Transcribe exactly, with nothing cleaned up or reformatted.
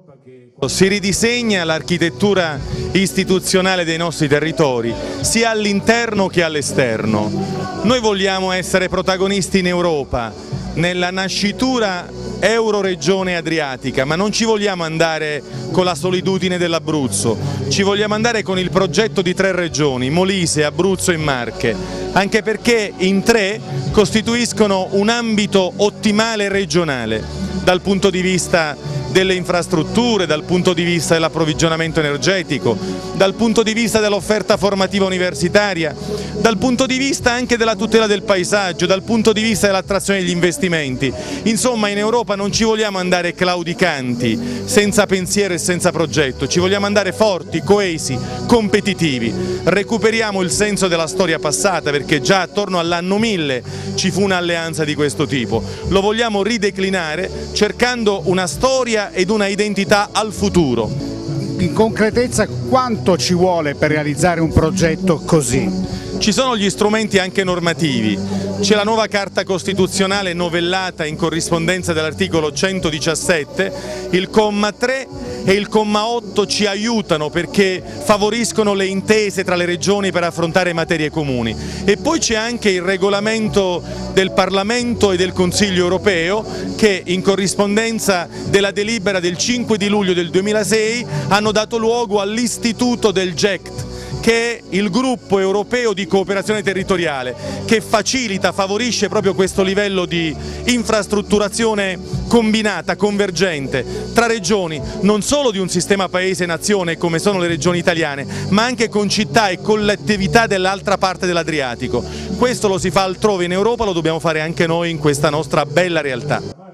Si ridisegna l'architettura istituzionale dei nostri territori, sia all'interno che all'esterno. Noi vogliamo essere protagonisti in Europa, nella nascitura Euroregione Adriatica, ma non ci vogliamo andare con la solitudine dell'Abruzzo, ci vogliamo andare con il progetto di tre regioni, Molise, Abruzzo e Marche, anche perché in tre costituiscono un ambito ottimale regionale dal punto di vista delle infrastrutture, dal punto di vista dell'approvvigionamento energetico, dal punto di vista dell'offerta formativa universitaria, dal punto di vista anche della tutela del paesaggio, dal punto di vista dell'attrazione degli investimenti. Insomma, in Europa non ci vogliamo andare claudicanti, senza pensiero e senza progetto, ci vogliamo andare forti, coesi, competitivi. Recuperiamo il senso della storia passata, perché già attorno all'anno mille ci fu un'alleanza di questo tipo. Lo vogliamo rideclinare cercando una storia ed una identità al futuro. In concretezza, quanto ci vuole per realizzare un progetto così? Ci sono gli strumenti anche normativi, c'è la nuova Carta Costituzionale novellata in corrispondenza dell'articolo centodiciassette, il comma tre e il comma otto ci aiutano perché favoriscono le intese tra le regioni per affrontare materie comuni, e poi c'è anche il regolamento del Parlamento e del Consiglio europeo che in corrispondenza della delibera del cinque di luglio del duemilasei hanno dato luogo all'istituto del G E C T, che è il gruppo europeo di cooperazione territoriale che facilita, favorisce proprio questo livello di infrastrutturazione combinata, convergente tra regioni, non solo di un sistema paese-nazione come sono le regioni italiane, ma anche con città e collettività dell'altra parte dell'Adriatico. Questo lo si fa altrove in Europa, lo dobbiamo fare anche noi in questa nostra bella realtà.